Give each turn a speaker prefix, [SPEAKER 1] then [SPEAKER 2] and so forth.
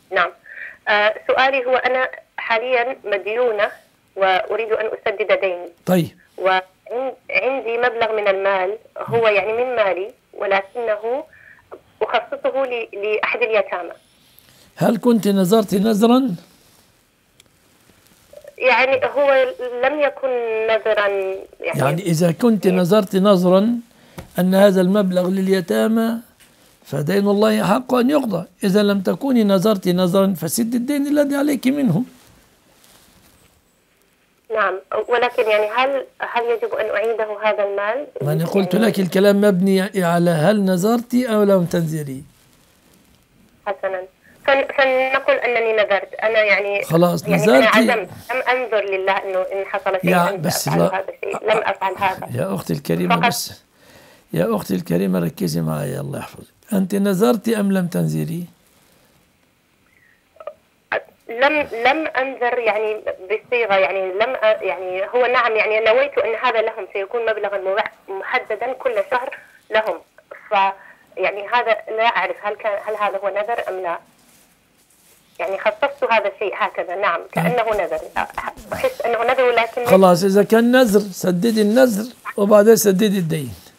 [SPEAKER 1] نعم. سؤالي هو أنا حاليا مديونة وأريد أن أسدد ديني.
[SPEAKER 2] طيب.
[SPEAKER 1] وعندي مبلغ من المال هو يعني من مالي، ولكنه أخصصه لأحد اليتامى.
[SPEAKER 2] هل كنت نذرت نذرا؟
[SPEAKER 1] يعني هو لم يكن نذرا.
[SPEAKER 2] يعني إذا كنت نذرت نذرا أن هذا المبلغ لليتامى فدين الله حق أن يقضى. إذا لم تكوني نذرت نذرا فسد الدين الذي عليك منه.
[SPEAKER 1] نعم، ولكن يعني هل يجب أن أعيده هذا المال؟
[SPEAKER 2] أنا قلت لك الكلام مبني على هل نذرت أو لم تنذري.
[SPEAKER 1] حسنا، فلنقل أنني نذرت. أنا يعني
[SPEAKER 2] خلاص
[SPEAKER 1] يعني
[SPEAKER 2] نذرت.
[SPEAKER 1] أنا عزمت، لم أنظر لله إنه إن حصل شيء
[SPEAKER 2] بس
[SPEAKER 1] أفعل هذا الشيء، لم أفعل هذا.
[SPEAKER 2] يا أختي الكريمة بس يا أختي الكريمة ركزي معي الله يحفظك. أنت نذرت أم لم تنذري؟
[SPEAKER 1] لم أنذر يعني بصيغة يعني يعني هو نعم يعني نويت أن هذا لهم سيكون مبلغا محددا كل شهر لهم. يعني هذا لا أعرف هل هذا هو نذر أم لا. يعني خصصت هذا الشيء هكذا. نعم كأنه نذر، أحس أنه نذر، ولكن
[SPEAKER 2] خلاص إذا كان نذر سددي النذر وبعدين سددي الدين.